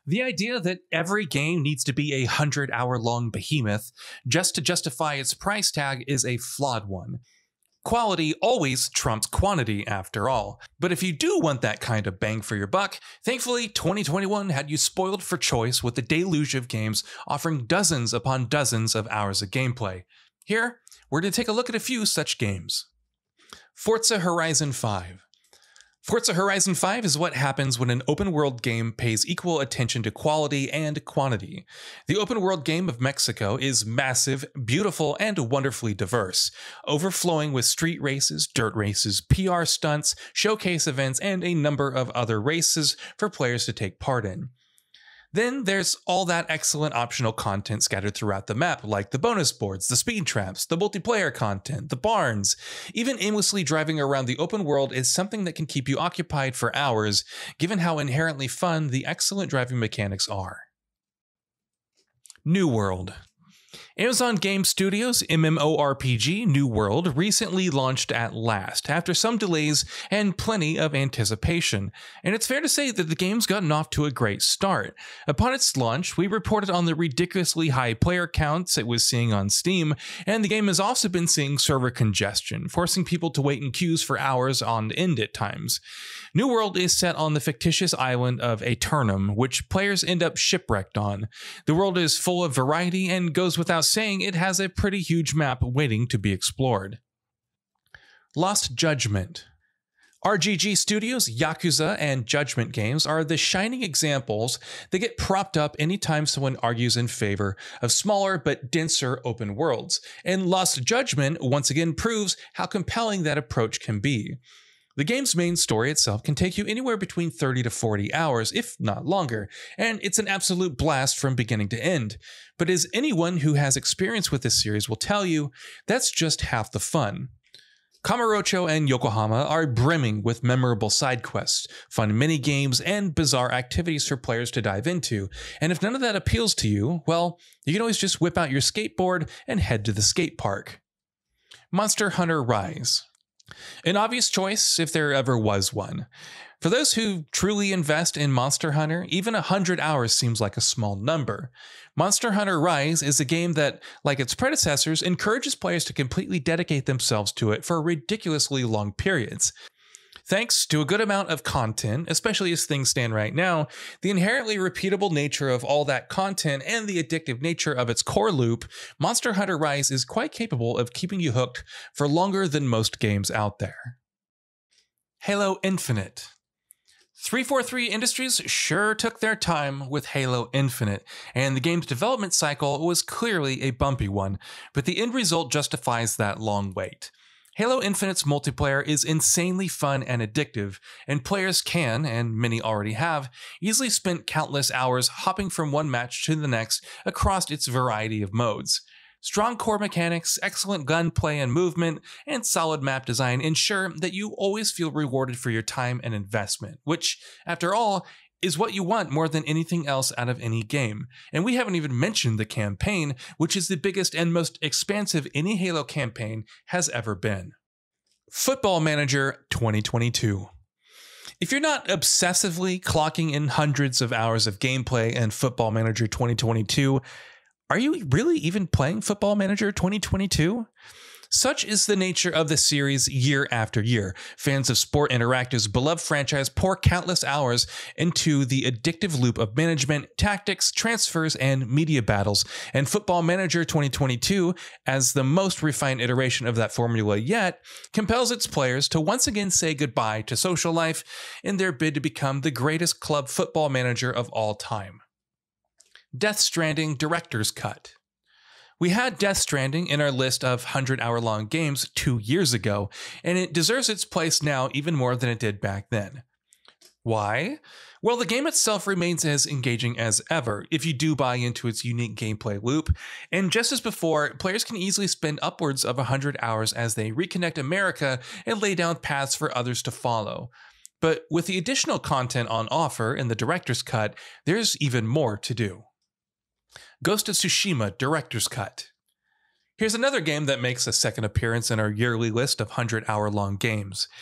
The idea that every game needs to be a 100-hour-long behemoth just to justify its price tag is a flawed one. Quality always trumps quantity after all. But if you do want that kind of bang for your buck, thankfully 2021 had you spoiled for choice with the deluge of games offering dozens upon dozens of hours of gameplay. Here, we're going to take a look at a few such games. Forza Horizon 5. Forza Horizon 5 is what happens when an open-world game pays equal attention to quality and quantity. The open-world game of Mexico is massive, beautiful, and wonderfully diverse, overflowing with street races, dirt races, PR stunts, showcase events, and a number of other races for players to take part in. Then there's all that excellent optional content scattered throughout the map, like the bonus boards, the speed traps, the multiplayer content, the barns. Even aimlessly driving around the open world is something that can keep you occupied for hours, given how inherently fun the excellent driving mechanics are. New World. Amazon Game Studios' MMORPG New World recently launched at last, after some delays and plenty of anticipation, and it's fair to say that the game's gotten off to a great start. Upon its launch, we reported on the ridiculously high player counts it was seeing on Steam, and the game has also been seeing server congestion, forcing people to wait in queues for hours on end at times. New World is set on the fictitious island of Aeternum, which players end up shipwrecked on. The world is full of variety and goes without saying it has a pretty huge map waiting to be explored. Lost Judgment. RGG Studios' Yakuza and Judgment games are the shining examples that get propped up anytime someone argues in favor of smaller but denser open worlds, and Lost Judgment once again proves how compelling that approach can be. The game's main story itself can take you anywhere between 30 to 40 hours, if not longer, and it's an absolute blast from beginning to end. But as anyone who has experience with this series will tell you, that's just half the fun. Kamurocho and Yokohama are brimming with memorable side quests, fun mini-games, and bizarre activities for players to dive into, and if none of that appeals to you, well, you can always just whip out your skateboard and head to the skate park. Monster Hunter Rise. An obvious choice if there ever was one. For those who truly invest in Monster Hunter, even 100 hours seems like a small number. Monster Hunter Rise is a game that, like its predecessors, encourages players to completely dedicate themselves to it for ridiculously long periods. Thanks to a good amount of content, especially as things stand right now, the inherently repeatable nature of all that content and the addictive nature of its core loop, Monster Hunter Rise is quite capable of keeping you hooked for longer than most games out there. Halo Infinite. 343 Industries sure took their time with Halo Infinite, and the game's development cycle was clearly a bumpy one, but the end result justifies that long wait. Halo Infinite's multiplayer is insanely fun and addictive, and players can, and many already have, easily spent countless hours hopping from one match to the next across its variety of modes. Strong core mechanics, excellent gunplay and movement, and solid map design ensure that you always feel rewarded for your time and investment, which, after all, is what you want more than anything else out of any game. And we haven't even mentioned the campaign, which is the biggest and most expansive any Halo campaign has ever been. Football Manager 2022. If you're not obsessively clocking in hundreds of hours of gameplay in Football Manager 2022, are you really even playing Football Manager 2022? Such is the nature of the series year after year. Fans of Sport Interactive's beloved franchise pour countless hours into the addictive loop of management, tactics, transfers, and media battles, and Football Manager 2022, as the most refined iteration of that formula yet, compels its players to once again say goodbye to social life in their bid to become the greatest club football manager of all time. Death Stranding Director's Cut. We had Death Stranding in our list of 100-hour-long games 2 years ago, and it deserves its place now even more than it did back then. Why? Well, the game itself remains as engaging as ever, if you do buy into its unique gameplay loop, and just as before, players can easily spend upwards of 100 hours as they reconnect America and lay down paths for others to follow. But with the additional content on offer in the Director's Cut, there's even more to do. Ghost of Tsushima Director's Cut. Here's another game that makes a second appearance in our yearly list of 100-hour-long games.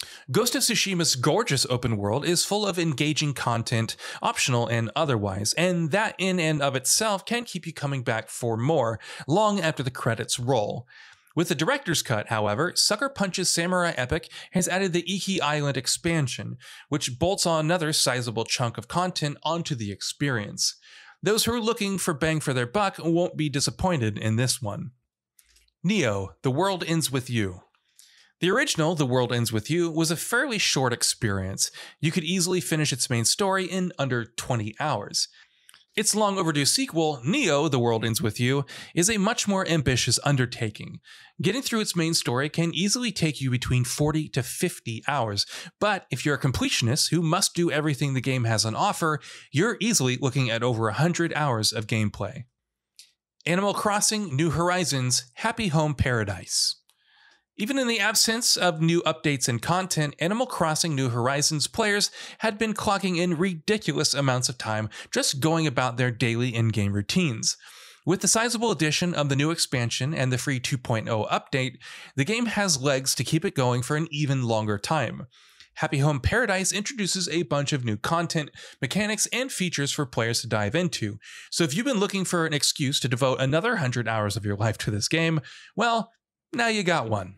Ghost of Tsushima's gorgeous open world is full of engaging content, optional and otherwise, and that in and of itself can keep you coming back for more, long after the credits roll. With the director's cut, however, Sucker Punch's Samurai Epic has added the Iki Island expansion, which bolts on another sizable chunk of content onto the experience. Those who are looking for bang for their buck won't be disappointed in this one. Nioh: The World Ends With You. The original The World Ends With You was a fairly short experience. You could easily finish its main story in under 20 hours. Its long overdue sequel, Nioh: The World Ends With You, is a much more ambitious undertaking. Getting through its main story can easily take you between 40 to 50 hours, but if you're a completionist who must do everything the game has on offer, you're easily looking at over 100 hours of gameplay. Animal Crossing: New Horizons Happy Home Paradise. Even in the absence of new updates and content, Animal Crossing New Horizons players had been clocking in ridiculous amounts of time just going about their daily in-game routines. With the sizable addition of the new expansion and the free 2.0 update, the game has legs to keep it going for an even longer time. Happy Home Paradise introduces a bunch of new content, mechanics, and features for players to dive into, so if you've been looking for an excuse to devote another 100 hours of your life to this game, well, now you got one.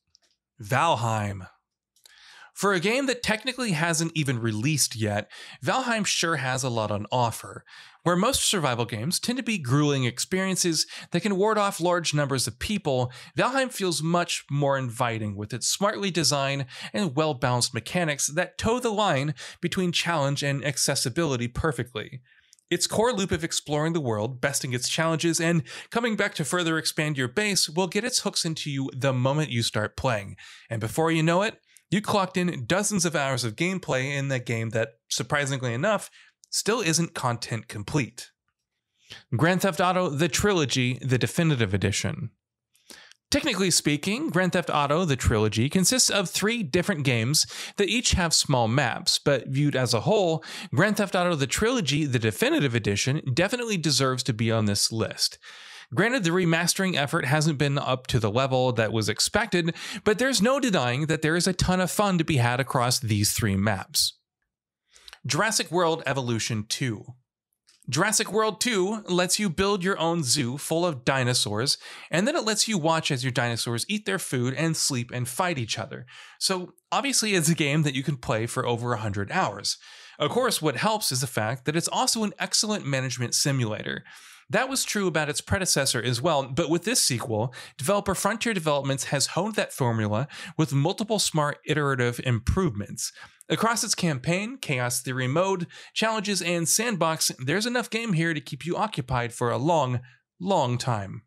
Valheim. For a game that technically hasn't even released yet, Valheim sure has a lot on offer. Where most survival games tend to be grueling experiences that can ward off large numbers of people, Valheim feels much more inviting with its smartly designed and well-balanced mechanics that toe the line between challenge and accessibility perfectly. Its core loop of exploring the world, besting its challenges, and coming back to further expand your base will get its hooks into you the moment you start playing. And before you know it, you clocked in dozens of hours of gameplay in the game that, surprisingly enough, still isn't content complete. Grand Theft Auto: The Trilogy, the Definitive Edition. Technically speaking, Grand Theft Auto: The Trilogy consists of 3 different games that each have small maps, but viewed as a whole, Grand Theft Auto: The Trilogy, the Definitive Edition definitely deserves to be on this list. Granted, the remastering effort hasn't been up to the level that was expected, but there's no denying that there is a ton of fun to be had across these 3 maps. Jurassic World Evolution 2. Jurassic World 2 lets you build your own zoo full of dinosaurs, and then it lets you watch as your dinosaurs eat their food and sleep and fight each other. So obviously it's a game that you can play for over 100 hours. Of course, what helps is the fact that it's also an excellent management simulator. That was true about its predecessor as well, but with this sequel, developer Frontier Developments has honed that formula with multiple smart iterative improvements. Across its campaign, Chaos Theory mode, challenges, and sandbox, there's enough game here to keep you occupied for a long, long time.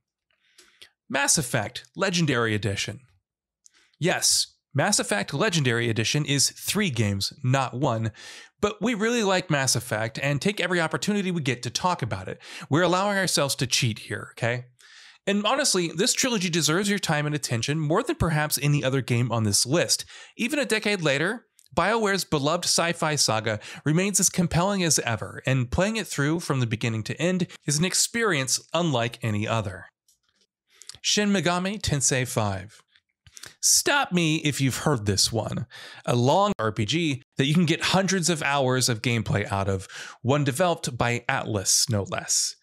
Mass Effect Legendary Edition. Yes, Mass Effect Legendary Edition is 3 games, not 1, but we really like Mass Effect and take every opportunity we get to talk about it. We're allowing ourselves to cheat here, okay? And honestly, this trilogy deserves your time and attention more than perhaps any other game on this list. Even a decade later, BioWare's beloved sci-fi saga remains as compelling as ever, and playing it through from the beginning to end is an experience unlike any other. Shin Megami Tensei 5. Stop me if you've heard this one. A long RPG that you can get hundreds of hours of gameplay out of, one developed by Atlas, no less.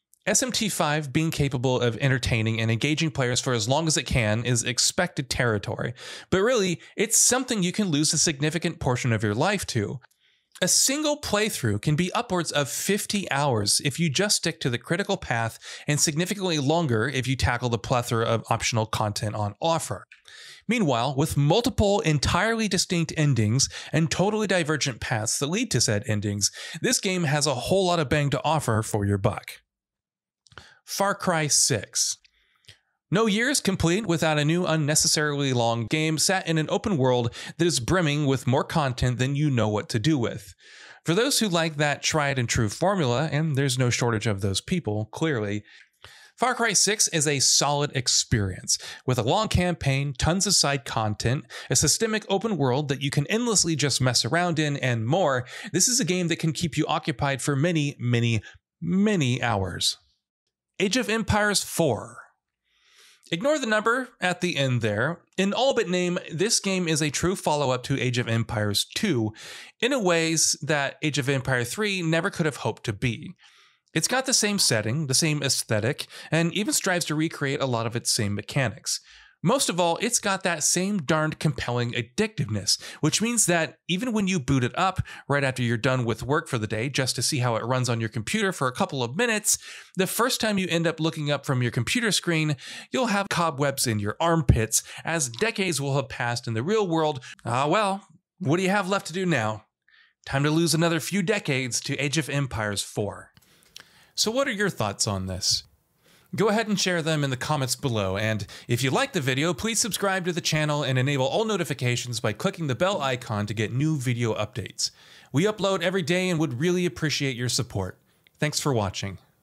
SMT5 being capable of entertaining and engaging players for as long as it can is expected territory, but really, it's something you can lose a significant portion of your life to. A single playthrough can be upwards of 50 hours if you just stick to the critical path, and significantly longer if you tackle the plethora of optional content on offer. Meanwhile, with multiple entirely distinct endings and totally divergent paths that lead to said endings, this game has a whole lot of bang to offer for your buck. Far Cry 6. No years complete without a new unnecessarily long game sat in an open world that is brimming with more content than you know what to do with. For those who like that tried and true formula, and there's no shortage of those people, clearly, Far Cry 6 is a solid experience, with a long campaign, tons of side content, a systemic open world that you can endlessly just mess around in, and more. This is a game that can keep you occupied for many, many, many hours. Age of Empires 4. Ignore the number at the end there. In all but name, this game is a true follow-up to Age of Empires 2 in a ways that Age of Empire 3 never could have hoped to be. It's got the same setting, the same aesthetic, and even strives to recreate a lot of its same mechanics. Most of all, it's got that same darned compelling addictiveness, which means that even when you boot it up right after you're done with work for the day just to see how it runs on your computer for a couple of minutes, the first time you end up looking up from your computer screen, you'll have cobwebs in your armpits as decades will have passed in the real world. Well, what do you have left to do now? Time to lose another few decades to Age of Empires 4. So what are your thoughts on this? Go ahead and share them in the comments below, and if you like the video, please subscribe to the channel and enable all notifications by clicking the bell icon to get new video updates. We upload every day and would really appreciate your support. Thanks for watching.